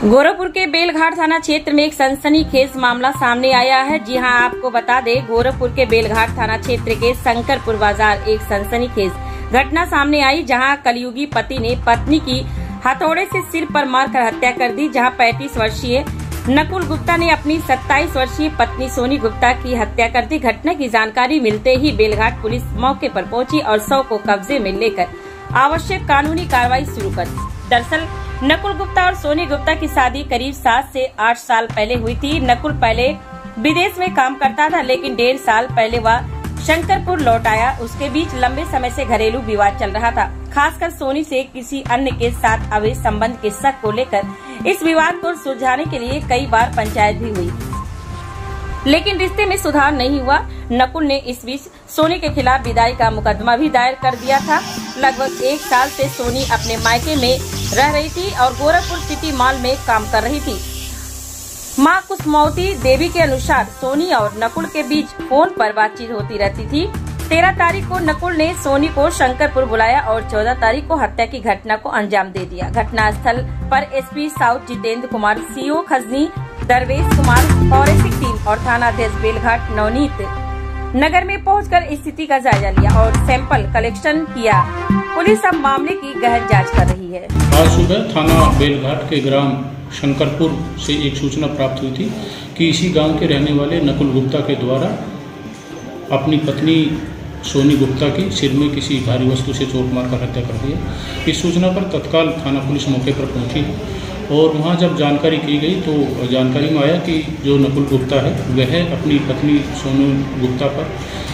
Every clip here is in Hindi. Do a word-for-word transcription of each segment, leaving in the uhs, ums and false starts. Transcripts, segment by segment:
गोरखपुर के बेलघाट थाना क्षेत्र में एक सनसनीखेज मामला सामने आया है। जी हां, आपको बता दें, गोरखपुर के बेलघाट थाना क्षेत्र के शंकरपुर बाजार एक सनसनीखेज घटना सामने आई, जहां कलयुगी पति ने पत्नी की हथौड़े से सिर पर मारकर हत्या कर दी। जहां पैंतीस वर्षीय नकुल गुप्ता ने अपनी सत्ताईस वर्षीय पत्नी सोनी गुप्ता की हत्या कर दी। घटना की जानकारी मिलते ही बेलघाट पुलिस मौके पर पहुंची और शव को कब्जे में लेकर आवश्यक कानूनी कार्रवाई शुरू कर दी। दरअसल नकुल गुप्ता और सोनी गुप्ता की शादी करीब सात से आठ साल पहले हुई थी। नकुल पहले विदेश में काम करता था, लेकिन डेढ़ साल पहले वह शंकरपुर लौट आया। उसके बीच लंबे समय से घरेलू विवाद चल रहा था, खासकर सोनी से किसी अन्य के साथ अवैध संबंध के शक को लेकर। इस विवाद को सुलझाने के लिए कई बार पंचायत भी हुई, लेकिन रिश्ते में सुधार नहीं हुआ। नकुल ने इस बीच सोनी के खिलाफ विदाई का मुकदमा भी दायर कर दिया था। लगभग एक साल से सोनी अपने मायके में रह रही थी और गोरखपुर सिटी मॉल में काम कर रही थी। मां कुसुमवती देवी के अनुसार सोनी और नकुल के बीच फोन पर बातचीत होती रहती थी। तेरह तारीख को नकुल ने सोनी को शंकरपुर बुलाया और चौदह तारीख को हत्या की घटना को अंजाम दे दिया। घटना स्थल पर SP south Jitendra Kumar, CO Khajni Darvesh Kumar, forensic team और थाना अध्यक्ष बेलघाट नवनीत नगर में पहुंचकर स्थिति का जायजा लिया और सैंपल कलेक्शन किया। पुलिस अब मामले की गहन जांच कर रही है। आज सुबह थाना बेलघाट के ग्राम शंकरपुर से एक सूचना प्राप्त हुई थी कि इसी गांव के रहने वाले नकुल गुप्ता के द्वारा अपनी पत्नी सोनी गुप्ता की सिर में किसी भारी वस्तु से चोट मारकर हत्या कर दी है। इस सूचना पर तत्काल थाना पुलिस मौके पर पहुंची और वहां जब जानकारी की गई तो जानकारी में आया कि जो नकुल गुप्ता है वह अपनी पत्नी सोनी गुप्ता पर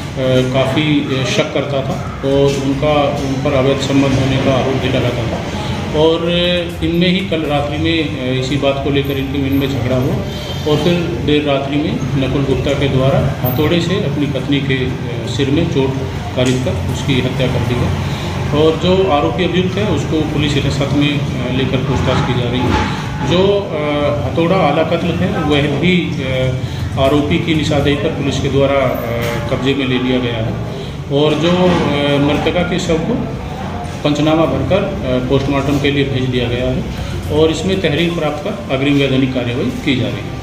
काफ़ी शक करता था और उनका उन पर अवैध संबंध होने का आरोप भी लगाता था। और इनमें ही कल रात्रि में इसी बात को लेकर इनके इनमें झगड़ा हुआ और फिर देर रात्रि में नकुल गुप्ता के द्वारा हथौड़े से अपनी पत्नी के सिर में चोट कारित कर उसकी हत्या कर दी है। और जो आरोपी अभियुक्त है उसको पुलिस हिरासत में लेकर पूछताछ की जा रही है। जो हथौड़ा आला कत्ल है वह भी आरोपी की निशानदेही पर पुलिस के द्वारा कब्जे में ले लिया गया है और जो मृतका के शव को पंचनामा भरकर पोस्टमार्टम के लिए भेज दिया गया है और इसमें तहरीर प्राप्त कर अग्रिम वैधानिक कार्यवाही की जा रही है।